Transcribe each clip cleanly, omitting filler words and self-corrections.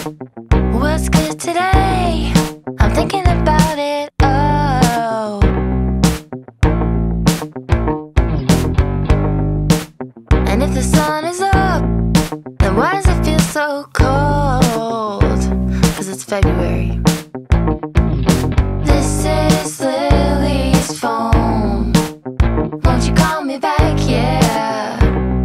What's good today? I'm thinking about it, oh. And if the sun is up, then why does it feel so cold? 'Cause it's February. This is Lily's phone. Won't you call me back, yeah?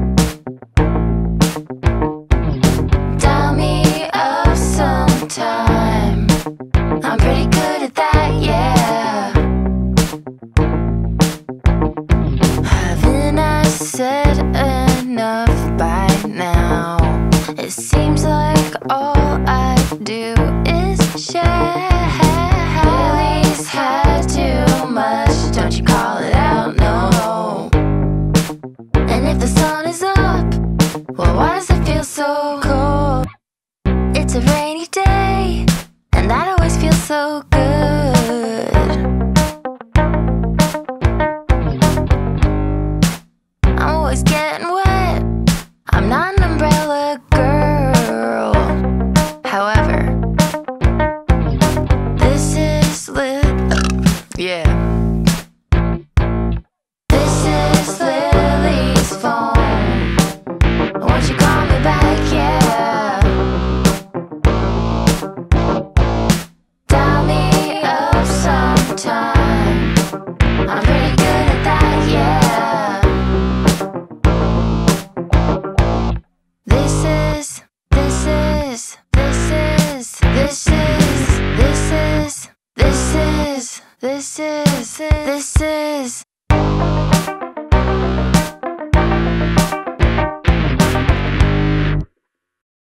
Dial me up sometime. I'm pretty good at that, yeah. Haven't I said enough by now? It seems like all I do is share. Lily's had too much, don't you call it out, no. And if the sun is up, well, why does it feel so cold? It's a rainy day, and that always feels so good. I'm always getting wet, I'm not an umbrella girl. However, this is yeah. This is Lily's phone. Won't you call me back, yeah? Dial me up sometime. I'm pretty good at that, yeah. This is this is